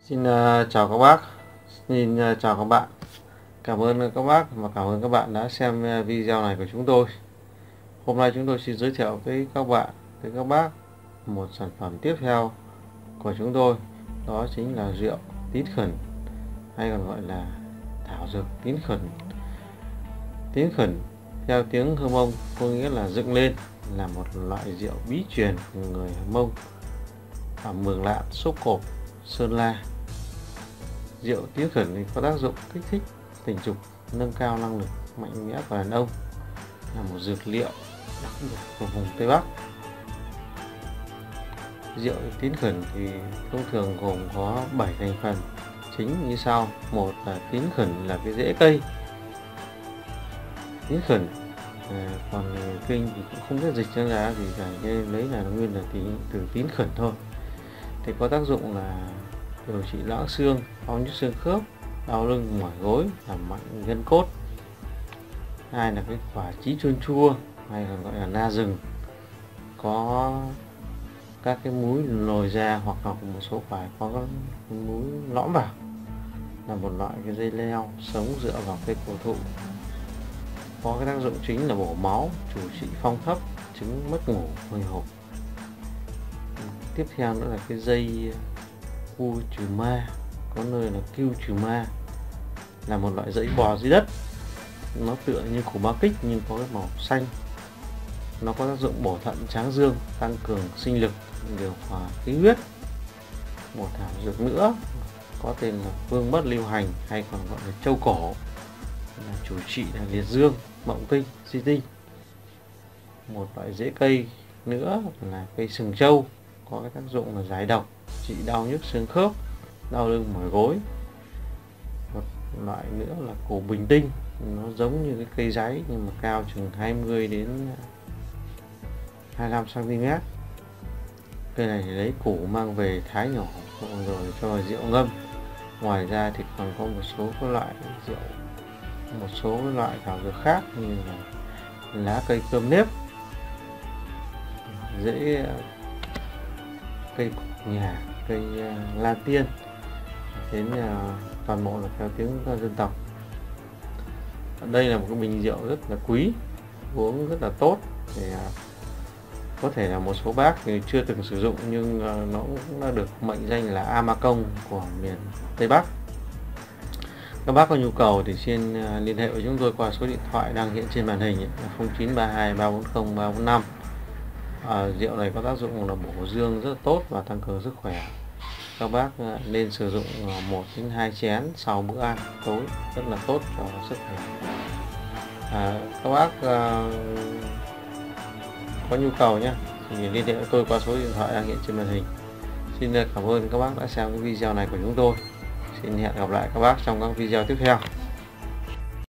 Xin chào các bác, chào các bạn. Cảm ơn các bác và cảm ơn các bạn đã xem video này của chúng tôi. Hôm nay chúng tôi xin giới thiệu với các bạn, với các bác một sản phẩm tiếp theo của chúng tôi. Đó chính là rượu tín khẩn, hay còn gọi là thảo dược tín khẩn. Tín khẩn theo tiếng Hơ Mông có nghĩa là dựng lên, là một loại rượu bí truyền của người Mông ở Mường Lạn, Sốp Cộp, Sơn La. Rượu tín khẩn thì có tác dụng kích thích tình dục, nâng cao năng lực mạnh mẽ của đàn ông, là một dược liệu đặc biệt của vùng Tây Bắc. Rượu tín khẩn thì thông thường gồm có 7 thành phần chính như sau. Một là tín khẩn là cái rễ cây tín khẩn, còn kinh thì cũng không biết dịch ra là gì cả, nên lấy là nguyên là từ tín khẩn thôi. Thì có tác dụng là điều trị loãng xương, đau nhức xương khớp, đau lưng, mỏi gối, làm mạnh gân cốt. Hai là cái quả chí chuôn chua hay còn gọi là na rừng, có các cái múi lồi ra, hoặc là một số quả có các múi lõm vào, là một loại cái dây leo sống dựa vào cây cổ thụ, có cái tác dụng chính là bổ máu, chủ trị phong thấp, chứng mất ngủ, hồi hộp. Tiếp theo nữa là cái dây cu trừ ma, có nơi là kêu trừ ma, là một loại dãy bò dưới đất, nó tựa như củ ba kích nhưng có cái màu xanh. Nó có tác dụng bổ thận, tráng dương, tăng cường sinh lực, điều hòa khí huyết. Một thảo dược nữa có tên là vương bất lưu hành, hay còn gọi là châu cổ, là chủ trị là liệt dương, mộng kinh, di tinh. Một loại rễ cây nữa là cây sừng trâu, có cái tác dụng là giải độc, trị đau nhức xương khớp, đau lưng mỏi gối. Một loại nữa là củ bình tinh, nó giống như cái cây giấy nhưng mà cao chừng 20 đến 25 cm. Cây này thì lấy củ mang về thái nhỏ rồi cho vào rượu ngâm. Ngoài ra thì còn có một số các loại rượu, một số loại thảo dược khác như là lá cây cơm nếp, rễ cây nhà, cây la tiên, đến toàn bộ là theo tiếng dân tộc. Đây là một cái bình rượu rất là quý, uống rất là tốt. Thì có thể là một số bác thì chưa từng sử dụng, nhưng nó cũng đã được mệnh danh là Amakong của miền Tây Bắc. Các bác có nhu cầu thì xin liên hệ với chúng tôi qua số điện thoại đang hiện trên màn hình, là 0932 340 345. Rượu này có tác dụng là bổ dương rất là tốt và tăng cường sức khỏe. Các bác nên sử dụng 1 đến 2 chén sau bữa ăn tối, rất là tốt cho sức khỏe. Các bác có nhu cầu nhé thì liên hệ với tôi qua số điện thoại đang hiện trên màn hình. Xin cảm ơn các bác đã xem cái video này của chúng tôi. Xin hẹn gặp lại các bác trong các video tiếp theo.